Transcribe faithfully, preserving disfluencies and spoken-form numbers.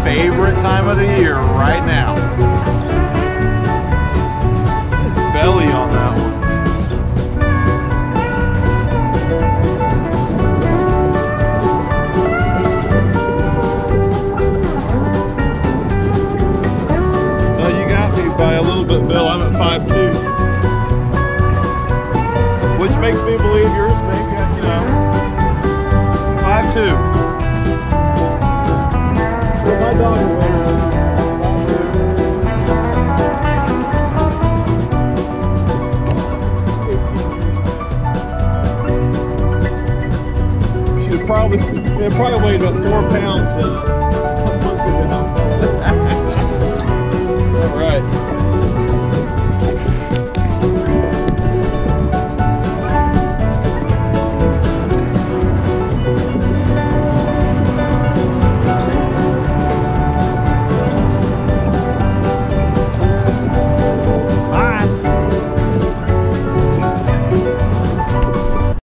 favorite time of the year right now. Belly on that one. Well, you got me by a little bit, Bill. I'm at five two. Which makes me believe yours maybe, you know, five two. Well, my dog is winner. She was probably, it probably weighed about four pounds uh, a month ago. All right.